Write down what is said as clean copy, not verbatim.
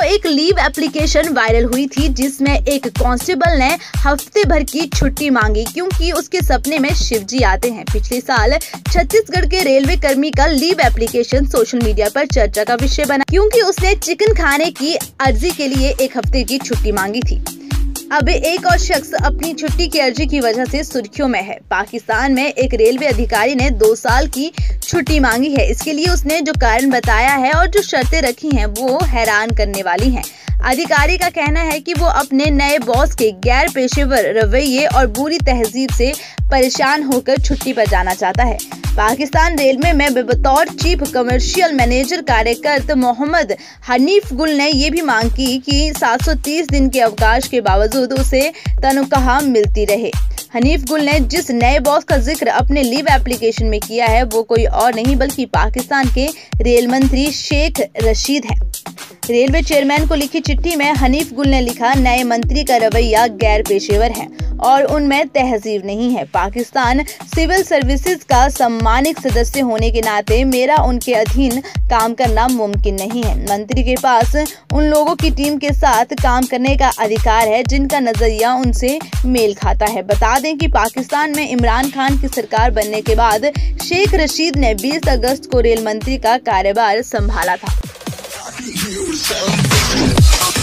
एक leave application viral हुई थी जिसमें एक कांस्टेबल ने हफ्ते भर की छुट्टी मांगी क्योंकि उसके सपने में शिवजी आते हैं। पिछले साल छत्तीसगढ़ के रेलवे कर्मी का लीव एप्लीकेशन सोशल मीडिया पर चर्चा का विषय बना क्योंकि उसने चिकन खाने की अर्जी के लिए एक हफ्ते की छुट्टी मांगी थी। अब एक और शख्स अपनी छुट्टी की अर्जी की वजह से सुर्खियों में है। पाकिस्तान में एक रेलवे अधिकारी ने 2 साल की छुट्टी मांगी है। इसके लिए उसने जो कारण बताया है और जो शर्तें रखी हैं वो हैरान करने वाली हैं। अधिकारी का कहना है कि वो अपने नए बॉस के गैर पेशेवर रवैये और बुरी तहजीब से परेशान होकर छुट्टी पर जाना चाहता है। पाकिस्तान रेलवे में बतौर चीफ कमर्शियल मैनेजर कार्यरत मोहम्मद हनीफ गुल ने ये भी मांग की कि 730 दिन के अवकाश के बावजूद उसे तनख्वाह मिलती रहे। हनीफ गुल ने जिस नए बॉस का जिक्र अपने लीव एप्लीकेशन में किया है वो कोई और नहीं बल्कि पाकिस्तान के रेल मंत्री शेख रशीद हैं। रेलवे चेयरमैन को लिखी चिट्ठी में हनीफ गुल ने लिखा, नए मंत्री का रवैया गैर पेशेवर है और उनमें तहजीब नहीं है। पाकिस्तान सिविल सर्विसेज का सम्मानित सदस्य होने के नाते मेरा उनके अधीन काम करना मुमकिन नहीं है। मंत्री के पास उन लोगों की टीम के साथ काम करने का अधिकार है जिनका नजरिया उनसे मेल खाता है। बता दें कि पाकिस्तान में इमरान खान की सरकार बनने के बाद शेख रशीद ने 20 अगस्त को रेल मंत्री का कार्यभार संभाला था।